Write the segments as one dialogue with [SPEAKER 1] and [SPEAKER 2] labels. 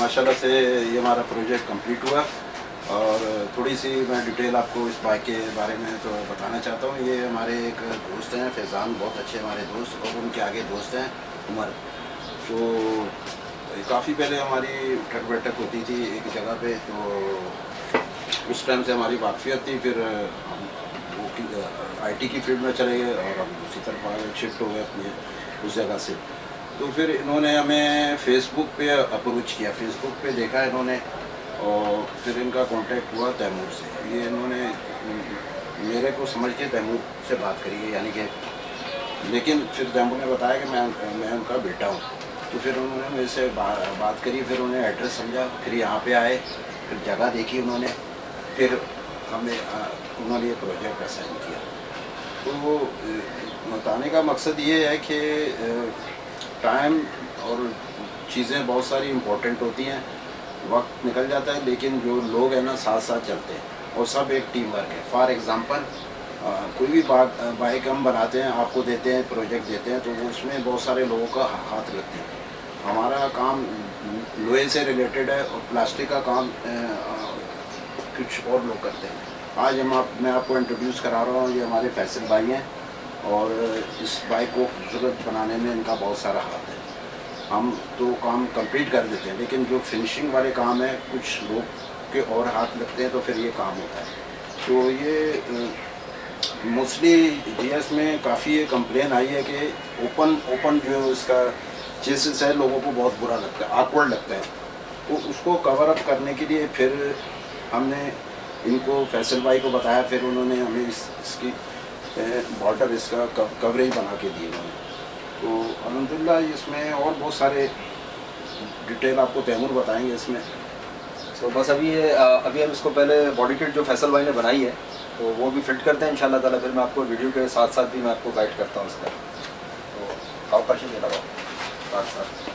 [SPEAKER 1] माशाल्लाह से ये हमारा प्रोजेक्ट कंप्लीट हुआ और थोड़ी सी मैं डिटेल आपको इस बाइक के बारे में तो बताना चाहता हूँ। ये हमारे एक दोस्त हैं फैज़ान, बहुत अच्छे हमारे दोस्त, और उनके आगे दोस्त हैं उमर। तो काफ़ी पहले हमारी उठक बैठक होती थी एक जगह पे, तो उस टाइम से हमारी वाकफियत थी। फिर हम वो IT की फील्ड में चले गए और हम उसी तरफ शिफ्ट हो गए अपने उस जगह से। तो फिर इन्होंने हमें फ़ेसबुक पे अप्रोच किया, फ़ेसबुक पे देखा इन्होंने और फिर इनका कांटेक्ट हुआ तैमूर से। ये इन्होंने मेरे को समझ के तैमूर से बात करी है, यानी कि, लेकिन फिर तैमूर ने बताया कि मैं उनका बेटा हूँ। तो फिर उन्होंने मेरे से बात करी, फिर उन्हें एड्रेस समझा, फिर यहाँ पे आए, फिर जगह देखी उन्होंने, फिर हमें उन्होंने ये प्रोजेक्ट असाइन किया। तो बताने का मकसद ये है कि टाइम और चीज़ें बहुत सारी इम्पोर्टेंट होती हैं, वक्त निकल जाता है, लेकिन जो लोग हैं ना साथ साथ चलते हैं और सब एक टीम वर्क है। फॉर एग्ज़ाम्पल कोई भी बाइक हम बनाते हैं, आपको देते हैं, प्रोजेक्ट देते हैं, तो वो उसमें बहुत सारे लोगों का हाथ लगते हैं। हमारा काम लोहे से रिलेटेड है और प्लास्टिक का काम कुछ और लोग करते हैं। आज मैं आपको इंट्रोड्यूस करा रहा हूँ, ये हमारे फैसल भाई हैं और इस बाइक को खूबसूरत बनाने में इनका बहुत सारा हाथ है। हम तो काम कंप्लीट कर देते हैं, लेकिन जो फिनिशिंग वाले काम है कुछ लोग के और हाथ लगते हैं, तो फिर ये काम होता है। तो ये मोस्टली GS में काफ़ी ये कंप्लेन आई है कि ओपन जो इसका चेसिस है लोगों को बहुत बुरा लगता है, ऑकवर्ड लगता है। तो उसको कवर अप करने के लिए फिर हमने इनको फैसल भाई को बताया, फिर उन्होंने हमें इसकी बॉर्डर इसका कवरेज बना के दी उन्होंने। तो अल्हम्दुलिल्लाह इसमें और बहुत सारे डिटेल आपको तैमूर बताएंगे इसमें।
[SPEAKER 2] तो बस अभी हम इसको पहले बॉडी किट जो फैसल भाई ने बनाई है तो वो भी फिट करते हैं इंशाल्लाह ताला। फिर मैं आपको वीडियो के साथ साथ भी मैं आपको गाइड करता हूँ इसका। तो अवकाश नहीं लगा साथ साथ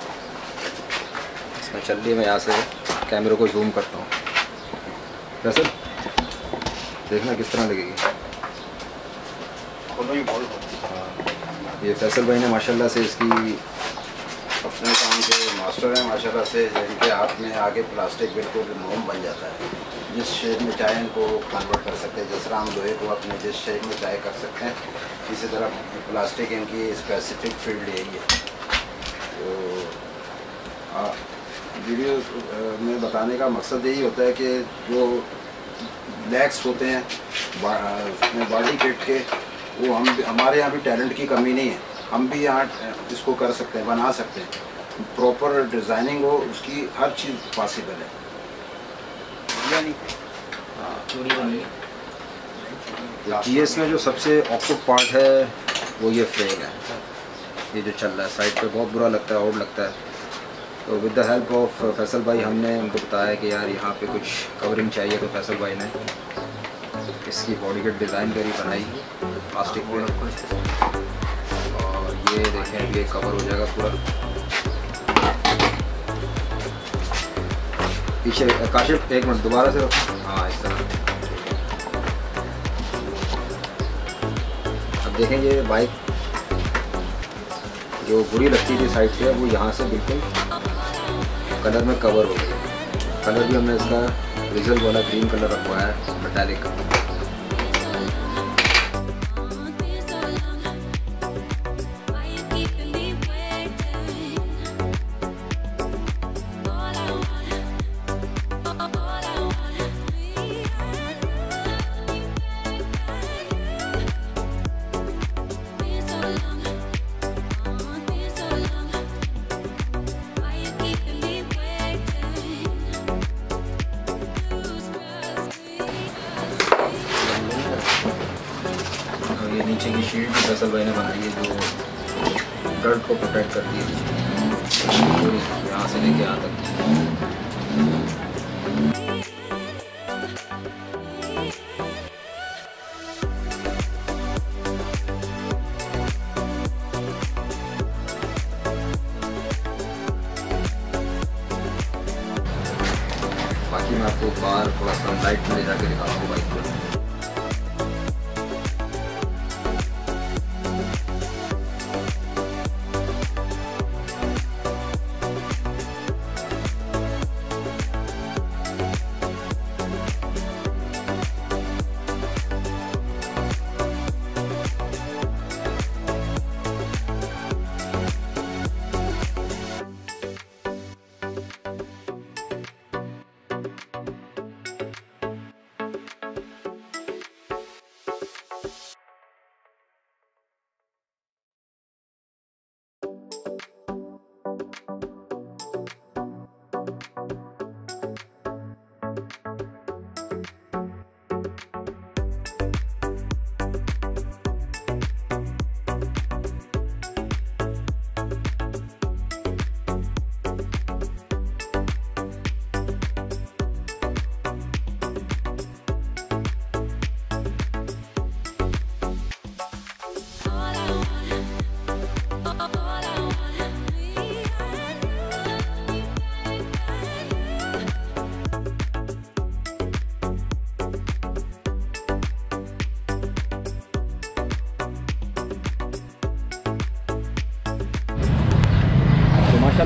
[SPEAKER 2] इसमें चल रही है। मैं यहाँ से कैमरे को जूम करता हूँ, वैसे देखना किस तरह लगेगी। ये फैसल भाई ने माशाल्लाह से इसकी
[SPEAKER 1] अपने काम के मास्टर हैं माशाल्लाह से, जिनके हाथ में आगे प्लास्टिक बिल्कुल मोम बन जाता है। जिस शेप में चाहे इनको कन्वर्ट कर सकते हैं, जिस तरह हम लोहे को अपने जिस शेप में चाहे कर सकते हैं, इसी तरह प्लास्टिक इनकी स्पेसिफिक फील्ड यही है। तो वीडियो में बताने का मकसद यही होता है कि जो लेग्स होते हैं बॉडी किट के, वो हमारे यहाँ भी टैलेंट की कमी नहीं है, हम भी यहाँ इसको कर सकते हैं, बना सकते हैं। प्रॉपर डिज़ाइनिंग हो उसकी, हर चीज़ पॉसिबल है।
[SPEAKER 2] GS में जो सबसे ऑकवर्ड पार्ट है वो ये फ्रेम है, ये जो चल रहा है साइड पे बहुत बुरा लगता है, आउट लगता है। तो with the help of Faisal भाई हमने उनको बताया कि यार यहाँ पे कुछ कवरिंग चाहिए, तो फैसल भाई ने इसकी बॉडी किट डिज़ाइन करी, बनाई प्लास्टिक में। और ये देखें ये कवर हो जाएगा पूरा। पीछे काशिफ एक मिनट दोबारा से, हाँ इस तरह। अब देखें ये बाइक जो बुरी लगती थी साइड से, वो यहाँ से बिल्कुल कलर में कवर हो गई। कलर भी हमने इसका रिजल्ट वाला ग्रीन कलर रखवाया है, मेटालिक। नीचे की शीट भी फैसल भाई ने बनाई है जो डर्ट को प्रोटेक्ट करती है यहाँ से लेके यहाँ तक। बाकी मैं आपको बाहर थोड़ा सा लाइट में ले जाके दिखाता हूँ बाइक को।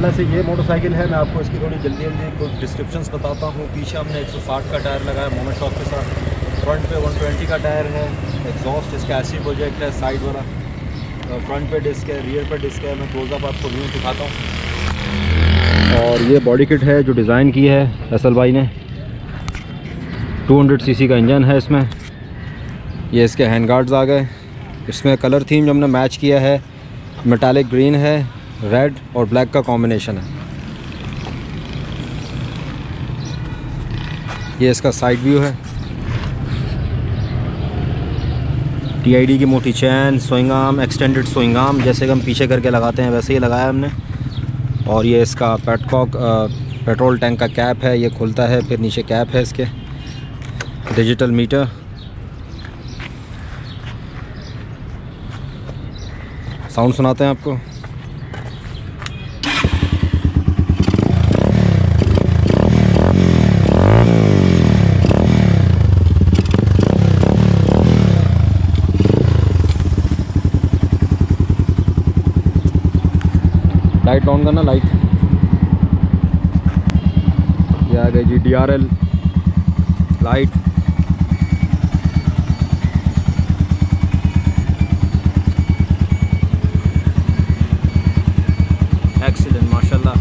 [SPEAKER 2] माशाल्लाह से ये मोटरसाइकिल है। मैं आपको इसकी थोड़ी जल्दी कुछ डिस्क्रिप्शंस बताता हूँ। पीछे हमने 160 का टायर लगाया मोनोशॉक के साथ। फ्रंट पे 120 का टायर है। एग्जॉस्ट इसका ऐसी प्रोजेक्ट है, साइड वाला। फ्रंट पे डिस्क है, रियर पे डिस्क है। मैं क्लोजअप आपको व्यू दिखाता हूँ। और ये बॉडी किट है जो डिज़ाइन की है फैसल भाई ने। 200 सीसी का इंजन है इसमें। ये इसके हैंड गार्ड्स आ गए। इसमें कलर थीम जो हमने मैच किया है मेटालिक ग्रीन है, रेड और ब्लैक का कॉम्बिनेशन है। ये इसका साइड व्यू है। TID की मोटी chain, swing arm, extended swing arm, जैसे कि हम पीछे करके लगाते हैं वैसे ही लगाया हमने। और ये इसका पेट्रोल टैंक का कैप है, ये खुलता है, फिर नीचे कैप है इसके। डिजिटल मीटर, साउंड सुनाते हैं आपको। लाइट ऑन करना, लाइट। ये आ गई जी DRL लाइट। एक्सीलेंट माशाल्लाह।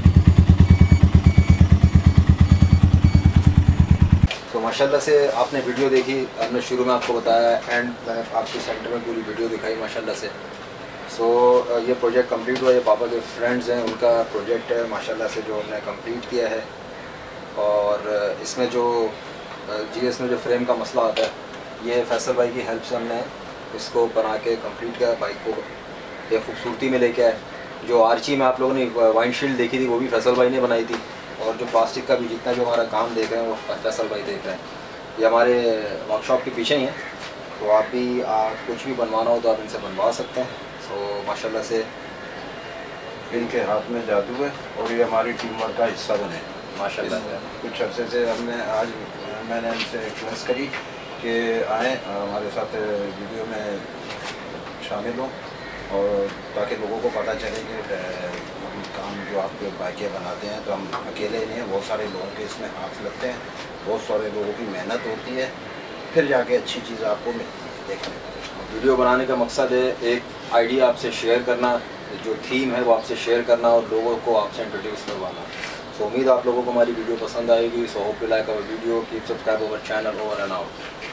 [SPEAKER 2] तो माशाल्लाह से आपने वीडियो देखी। हमने शुरू में आपको बताया एंड मैंने आपके सेंटर में पूरी वीडियो दिखाई माशाल्लाह से। सो ये प्रोजेक्ट कंप्लीट हुआ। ये पापा के फ्रेंड्स हैं, उनका प्रोजेक्ट है माशाल्लाह से जो हमने कंप्लीट किया है। और इसमें जो GS में जो फ्रेम का मसला आता है ये फैसल भाई की हेल्प से हमने इसको बना के कंप्लीट किया। बाइक को ये खूबसूरती में लेके आए। जो आर्ची में आप लोगों ने वाइंडशील्ड देखी थी वो भी फैसल भाई ने बनाई थी। और जो प्लास्टिक का भी जितना जो हमारा काम देख रहे हैं वो फैसल भाई देख रहे हैं। ये हमारे वर्कशॉप के पीछे ही है। तो आप भी कुछ भी बनवाना हो तो आप इनसे बनवा सकते हैं। तो माशाल्लाह से
[SPEAKER 1] इनके हाथ में जादू है और ये हमारी टीम वर्क का हिस्सा बने
[SPEAKER 2] माशाल्लाह।
[SPEAKER 1] कुछ अर्से से मैंने इनसे रिक्वेस्ट करी कि आएँ हमारे साथ वीडियो में शामिल हों, और ताकि लोगों को पता चले कि हम काम जो आप बाइकें बनाते हैं तो हम अकेले नहीं हैं, बहुत सारे लोगों के इसमें हाथ लगते हैं, बहुत सारे लोगों की मेहनत होती है, फिर जाके अच्छी चीज़ आपको मिलती है देखने को।
[SPEAKER 2] वीडियो बनाने का मकसद है एक आइडिया आपसे शेयर करना, जो थीम है वो आपसे शेयर करना और लोगों को आपसे इंट्रोड्यूस करवाना। सो उम्मीद आप लोगों को हमारी वीडियो पसंद आएगी। So hope you like our video, keep subscribe our channel. Over and out.